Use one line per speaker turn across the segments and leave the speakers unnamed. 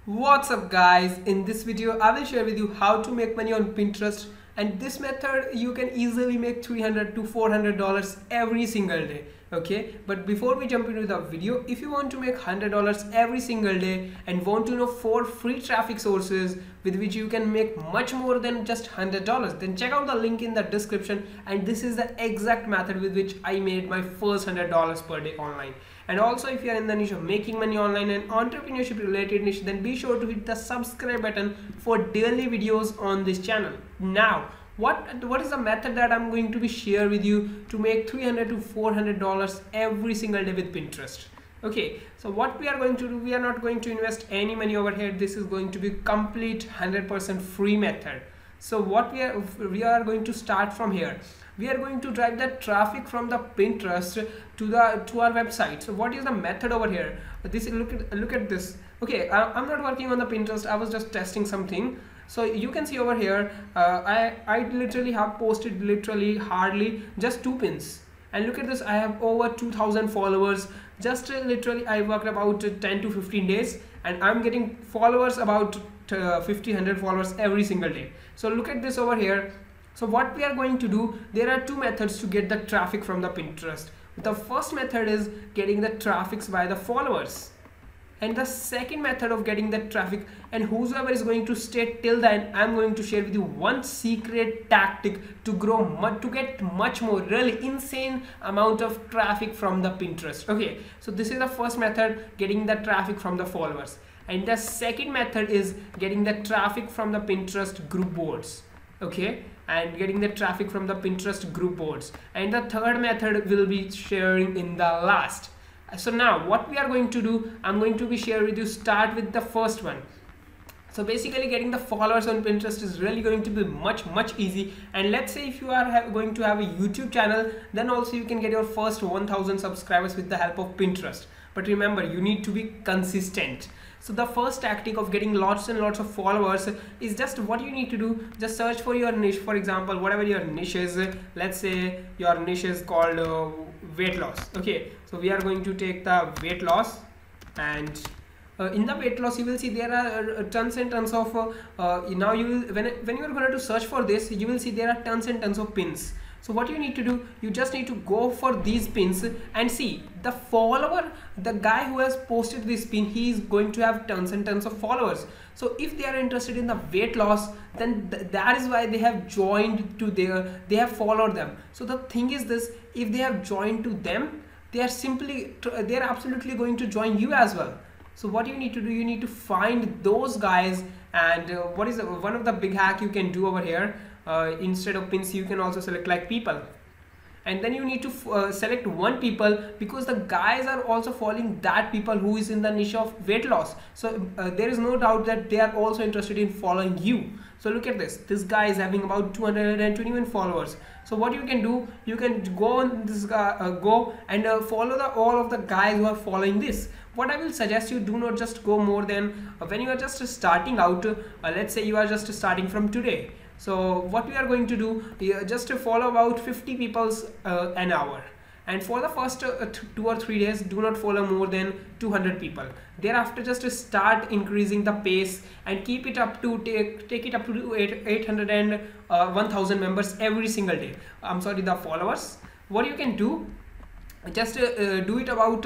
What's up guys, in this video I will share with you how to make money on Pinterest, and this method you can easily make $300 to $400 every single day. Okay, but before we jump into the video, if you want to make $100 every single day and want to know 4 free traffic sources with which you can make much more than just $100, then check out the link in the description, and this is the exact method with which I made my first $100 per day online. And also, if you are in the niche of making money online and entrepreneurship related niche, then be sure to hit the subscribe button for daily videos on this channel. Now, what is the method that I'm going to be share with you to make $300 to $400 every single day with Pinterest? Okay, so what we are going to do, we are not going to invest any money over here. This is going to be complete 100% free method. So what we are going to start from here. We are going to drive the traffic from the Pinterest to our website. So what is the method over here? Look at this. Okay, I'm not working on the Pinterest. I was just testing something. So you can see over here, I literally have posted hardly just 2 pins. And look at this, I have over 2,000 followers. Just literally I worked about 10 to 15 days, and I'm getting followers about 100 followers every single day. So look at this over here. So what we are going to do, there are 2 methods to get the traffic from the Pinterest. The first method is getting the traffic by the followers, and the second method of getting the traffic, and whosoever is going to stay till the end, I'm going to share with you one secret tactic to to get much more really insane amount of traffic from the Pinterest. Okay, so this is the first method, getting the traffic from the followers, and the second method is getting the traffic from the Pinterest group boards. Okay, and getting the traffic from the Pinterest group boards, and the third method will be sharing in the last. So now what we are going to do, I'm going to be share with you, start with the first one. So basically getting the followers on Pinterest is really going to be much easy. And let's say if you are going to have a YouTube channel, then also you can get your first 1,000 subscribers with the help of Pinterest. But remember, you need to be consistent. So the first tactic of getting lots and lots of followers is just what you need to do, just search for your niche. For example, whatever your niche is, let's say your niche is called weight loss. Okay, so we are going to take the weight loss, and in the weight loss you will see there are tons and tons of now you will, when you are going to search for this, you will see there are tons and tons of pins. So what you need to do, you just need to go for these pins and see the follower, the guy who has posted this pin, he is going to have tons and tons of followers. So if they are interested in the weight loss, then that is why they have joined to they have followed them. So the thing is this, if they have joined to them, they are absolutely going to join you as well. So what you need to do, you need to find those guys, and what is one of the big hack you can do over here, instead of pins you can also select like people, and then you need to select one people, because the guys are also following that people who is in the niche of weight loss. So there is no doubt that they are also interested in following you. So look at this guy is having about 221 followers. So what you can do, you can go on this guy, go and follow all of the guys who are following this. What I will suggest you, do not just go more than when you are just starting out, let's say you are just starting from today. So what we are going to do, just to follow about 50 people an hour, and for the first 2 or 3 days do not follow more than 200 people. Thereafter just start increasing the pace and keep it up to take it up to 800 and 1000 members every single day. I'm sorry, the followers. What you can do, just do it about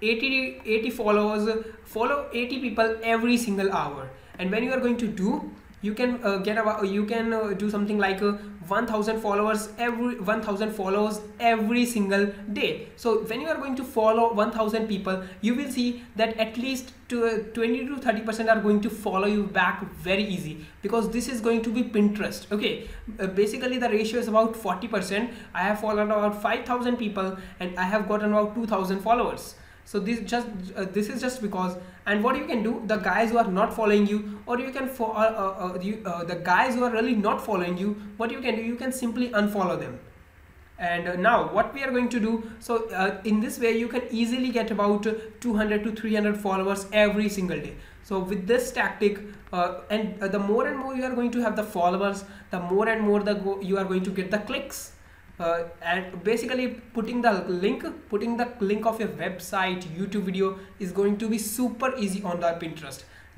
80 followers, follow 80 people every single hour. And when you are going to do, you can do something like 1,000 followers every single day. So when you are going to follow 1,000 people, you will see that at least 20 to 30% are going to follow you back very easy, because this is going to be Pinterest. Okay, basically the ratio is about 40%. I have followed about 5,000 people and I have gotten about 2,000 followers. So this is just because. And what you can do, the guys who are not following you, or you can the guys who are really not following you, what you can do, you can simply unfollow them. And now what we are going to do, so in this way you can easily get about 200 to 300 followers every single day. So with this tactic, and the more and more you are going to have the followers, the more and more you are going to get the clicks. And basically putting the link of your website, YouTube video is going to be super easy on the Pinterest.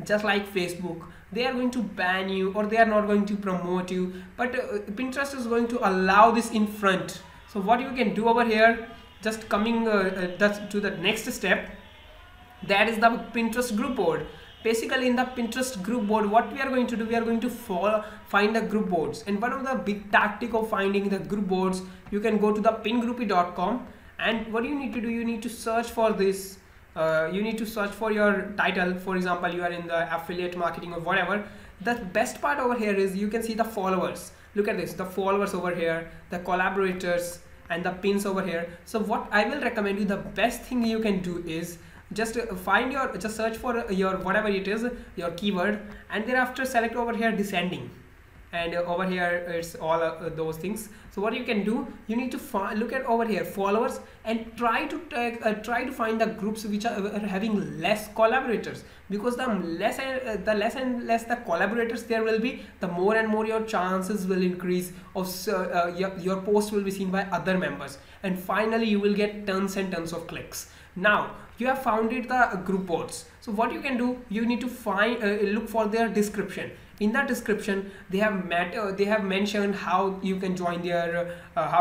just like Facebook, they are going to ban you or they are not going to promote you, but Pinterest is going to allow this in front. So what you can do over here, just coming to the next step, that is the Pinterest group board. Basically in the Pinterest group board, what we are going to do, we are going to find the group boards. And one of the big tactic of finding the group boards, you can go to the pingroupie.com, and what you need to do, you need to search for this. You need to search for your title. For example, you are in the affiliate marketing or whatever. The best part over here is you can see the followers. Look at this, the followers over here, the collaborators, and the pins over here. So what I will recommend you, the best thing you can do is just just search for your whatever it is, your keyword, and thereafter select over here descending, and over here it's all those things. So what you can do, you need to look at over here followers, and try to find the groups which are having less collaborators, because the less and less the collaborators there will be, the more and more your chances will increase of your post will be seen by other members, and finally you will get tons and tons of clicks. Now you have founded the group boards. So what you can do, you need to find look for their description. In that description, they have mentioned how you can join their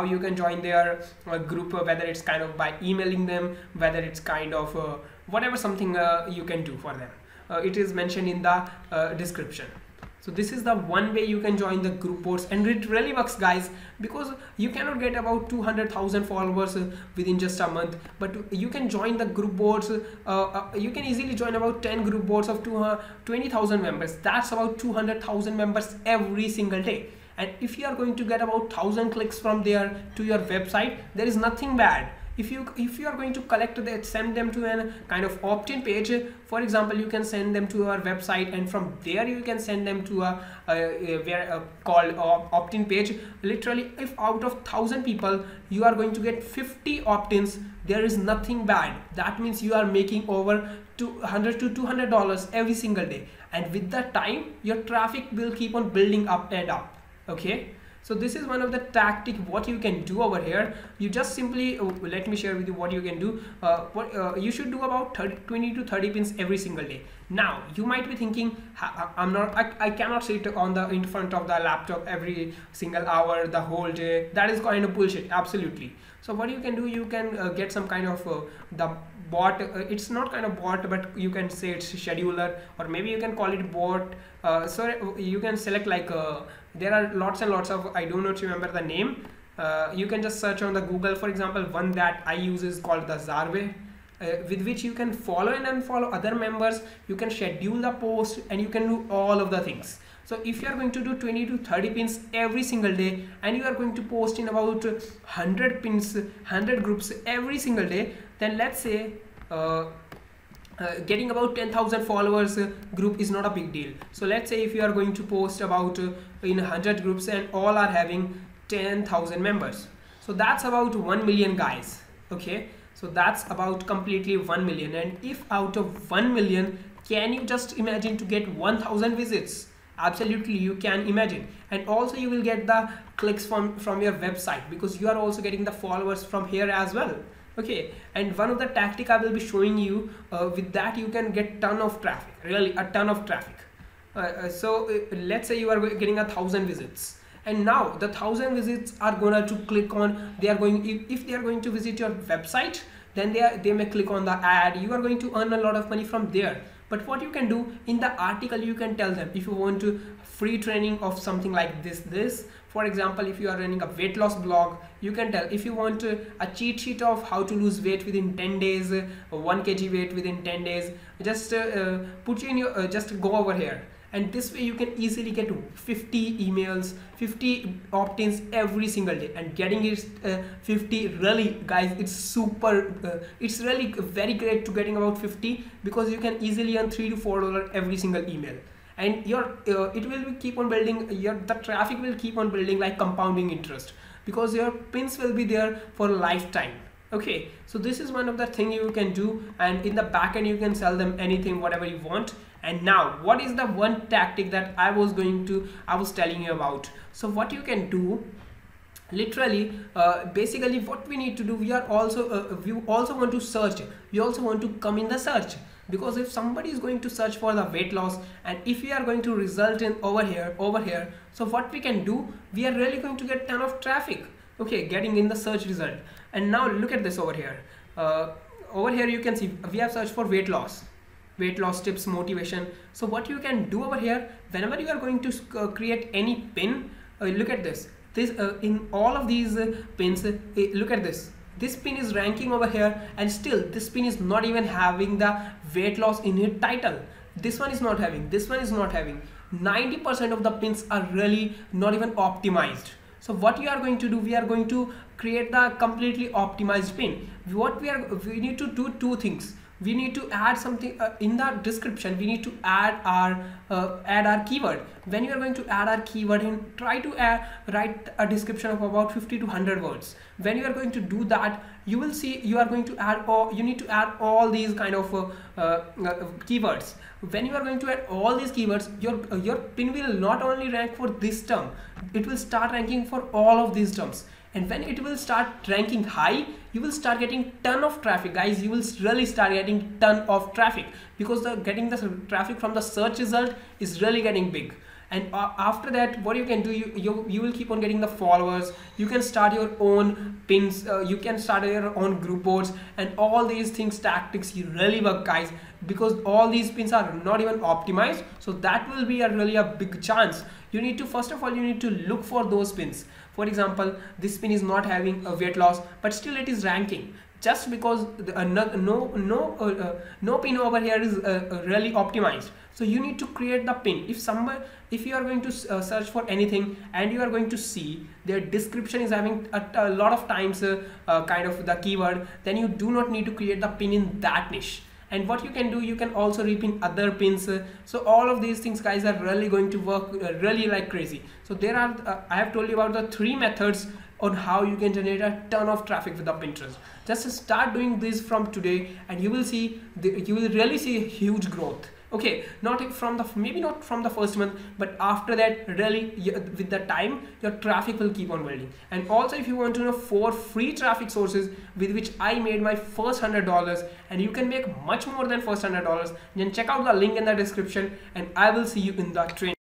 group, whether it's kind of by emailing them, whether it's kind of whatever something you can do for them. It is mentioned in the description. So this is the one way you can join the group boards, and it really works, guys, because you cannot get about 200,000 followers within just a month, but you can join the group boards. You can easily join about 10 group boards of 20,000 members. That's about 200,000 members every single day. And if you are going to get about 1,000 clicks from there to your website, there is nothing bad. If you are going to collect that, send them to a kind of opt-in page. For example, you can send them to our website, and from there you can send them to a called opt-in page. Literally, if out of 1,000 people you are going to get 50 opt-ins, there is nothing bad. That means you are making over $100 to $200 every single day, and with that time your traffic will keep on building up and up. Okay. So this is one of the tactic what you can do over here. You just simply let me share with you what you can do. You should do about 20 to 30 pins every single day. Now you might be thinking, I cannot sit in front of the laptop every single hour the whole day. That is kind of bullshit. Absolutely. So what you can do, you can get some kind of the bot. It's not kind of bot, but you can say it's scheduler, or maybe you can call it bot. So you can select like there are lots and lots of, I do not remember the name. You can just search on the Google. For example, one that I use is called the Zarway, with which you can follow and unfollow other members. You can schedule the post, and you can do all of the things. So if you are going to do 20 to 30 pins every single day, and you are going to post in about 100 pins, 100 groups every single day, then let's say getting about 10,000 followers group is not a big deal. So let's say if you are going to post about in 100 groups, and all are having 10,000 members, so that's about 1 million guys. Okay, so that's about completely 1 million. And if out of 1 million, can you just imagine to get 1,000 visits? Absolutely, you can imagine. And also you will get the clicks from your website, because you are also getting the followers from here as well. Okay, and one of the tactic I will be showing you, with that you can get ton of traffic, really a ton of traffic. Let's say you are getting 1,000 visits, and now the 1,000 visits are gonna to click on, they are going, if they are going to visit your website, then they may click on the ad. You are going to earn a lot of money from there. But what you can do, in the article you can tell them, if you want to free training of something like this. For example, if you are running a weight loss blog, you can tell, if you want a cheat sheet of how to lose weight within 10 days, 1 kg weight within 10 days, just put in your, just go over here. And this way you can easily get 50 emails, 50 opt-ins every single day. And getting it 50, really guys, it's super, it's really very great to getting about 50, because you can easily earn $3 to $4 every single email. And your it will keep on building, the traffic will keep on building like compounding interest, because your pins will be there for a lifetime. Okay, so this is one of the thing you can do, and in the back end you can sell them anything, whatever you want. And now what is the one tactic that I was telling you about? So what you can do, literally, basically what we need to do, we also want to search, we also want to come in the search. because if somebody is going to search for the weight loss, and if we are going to result in over here, so what we can do, we are really going to get ton of traffic, okay, getting in the search result. And now look at this over here. Over here you can see we have searched for weight loss tips, motivation. So what you can do over here, whenever you are going to create any pin, look at this in all of these pins, look at this pin is ranking over here, and still this pin is not even having the weight loss in its title. This one is not having, this one is not having. 90% of the pins are really not even optimized. So what we are going to do, we are going to create the completely optimized pin. We need to do two things. We need to add something in the description. We need to add our keyword. When you are going to add our keyword in, try to write a description of about 50 to 100 words. When you are going to do that, you will see you are going to add, or you need to add all these kind of keywords. When you are going to add all these keywords, your pin will not only rank for this term, it will start ranking for all of these terms. And when it will start ranking high, you will start getting ton of traffic, guys. You will really start getting ton of traffic, because getting the traffic from the search result is really getting big. And after that, what you can do, you will keep on getting the followers. You can start your own pins, you can start your own group boards, and all these things, tactics, you really work, guys, because all these pins are not even optimized. So that will be really a big chance. You need to, first of all, you need to look for those pins. For example, this pin is not having a weight loss, but still it is ranking, just because no pin over here is really optimized. So you need to create the pin. If you are going to search for anything, and you are going to see their description is having a lot of times kind of the keyword, then you do not need to create the pin in that niche. And what you can do, you can also repin other pins. So all of these things, guys, are really going to work really like crazy. So there are I have told you about the 3 methods on how you can generate a ton of traffic with the Pinterest. Just start doing this from today, and you will see you will really see huge growth. Okay, maybe not from the first month, but after that, really with the time, your traffic will keep on building. And also, if you want to know 4 free traffic sources with which I made my first $100, and you can make much more than first $100, then check out the link in the description, and I will see you in the training.